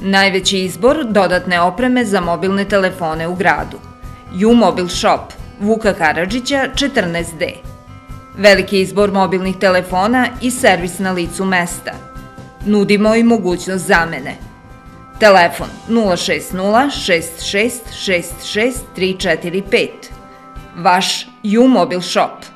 Najveći izbor dodatne opreme za mobilne telefone u gradu. U-Mobil Shop, Vuka Karadžića, 14D. Veliki izbor mobilnih telefona i servis na licu mesta. Nudimo i mogućnost zamene. Telefon 060 66 66 345. Vaš U-Mobil Shop.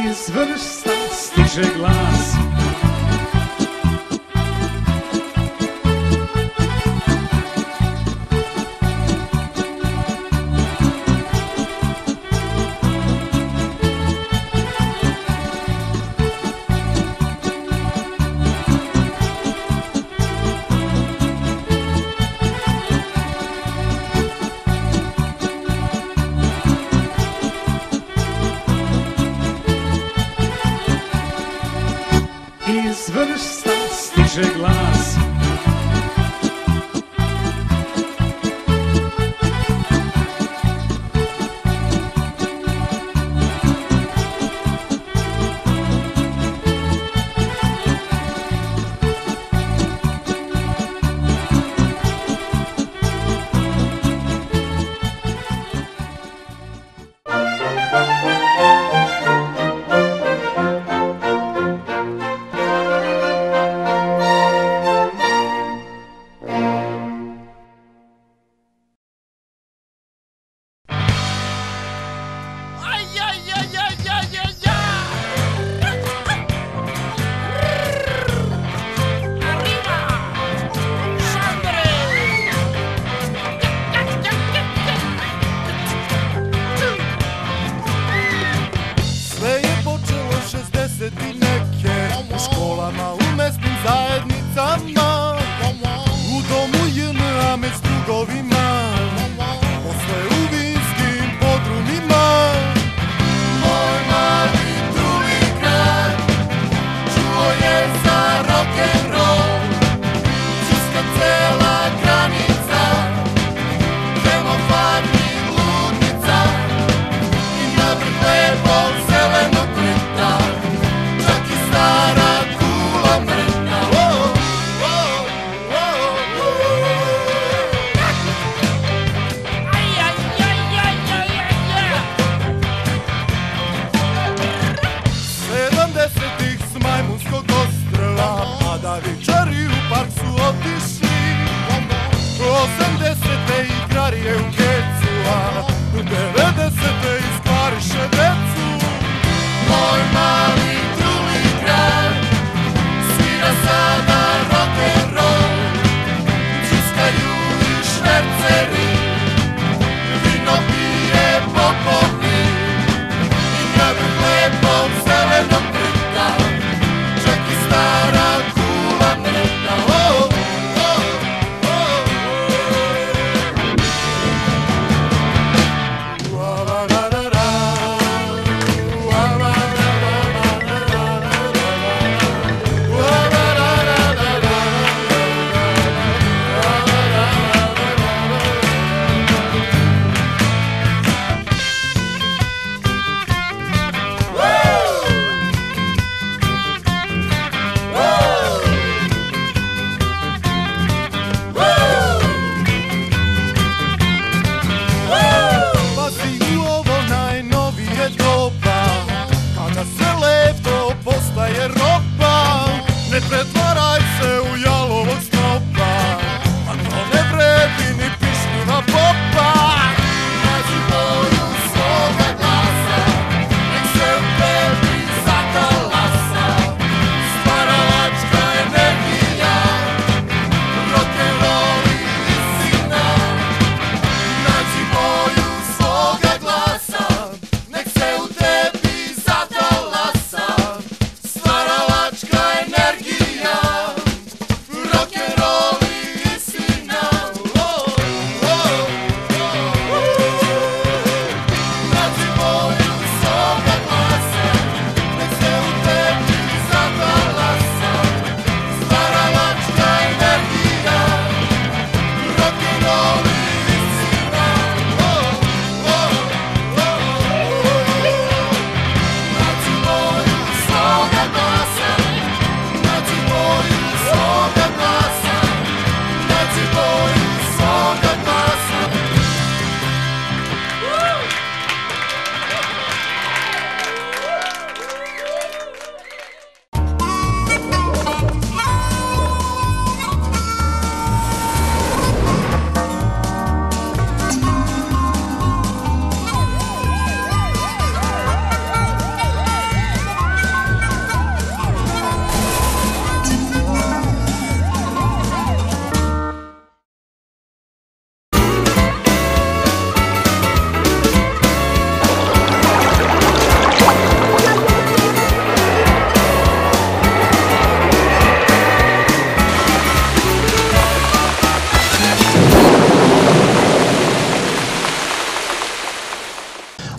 Iz vrsta stiže glas. Iz vrsta stiže glas.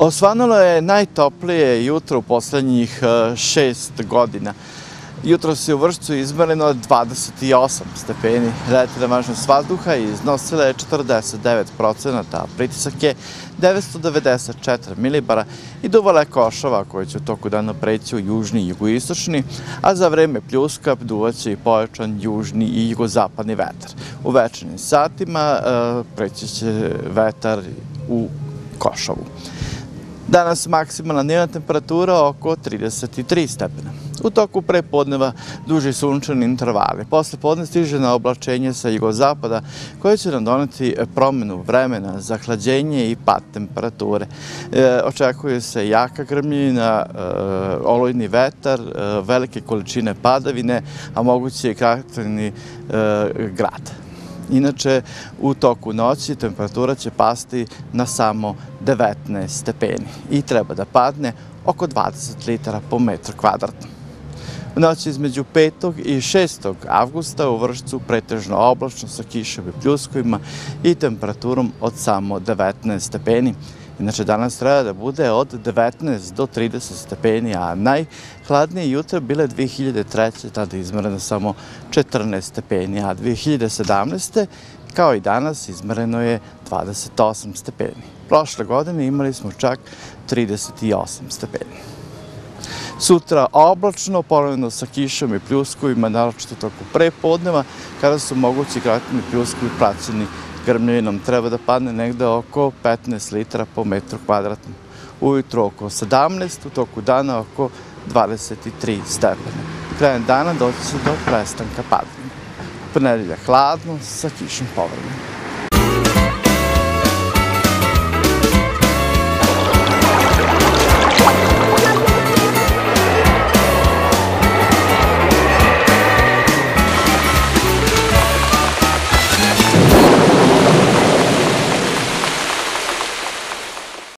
Osvanulo je najtoplije jutro u poslednjih 6 godina. Jutro se u Vršcu izmereno 28 stepeni, relativna vlažnost vazduha iznosila je 49%, a pritisak je 994 milibara i duvala je košava koja će u toku dana preći u južni i jugoistočni, a za vreme pljuska duvaće i pojačan južni i jugozapadni vetar. U večernjim satima preći će vetar u Košavu. Danas maksimalna dnevna temperatura oko 33 stepena. U toku prepodneva duži sunčani intervali. Posle podne stiže na oblačenje sa jugozapada koje će nam doneti promenu vremena, zahlađenje i pad temperature. Očekuje se jaka grmljina, olujni vetar, velike količine padavine, a moguće i kratkotratni grad. Inače, u toku noći temperatura će pasti na samo 19 stepeni i treba da padne oko 20 litara po metru kvadratnom. U noći između 5. i 6. avgusta u Vršcu pretežno oblačno sa kišom i pljuskovima i temperaturom od samo 19 stepeni. Inače, danas treba da bude od 19 do 30 stepeni, a najhladnije jutra bile 2003. Tada je izmereno samo 14 stepeni, a 2017. kao i danas izmereno je 28 stepeni. Prošle godine imali smo čak 38 stepeni. Sutra oblačno, ponovno sa kišom i pljuskovima, naročito toku prepodneva, kada su mogući kratki pljuskovi praćeni grmljavinom. Treba da padne negde oko 15 litara po metru kvadratnom. Ujutro oko 17, u toku dana oko 23 stepena. Krajem dana doći će do prestanka padanja. U ponedeljak hladno sa kišom povremeno.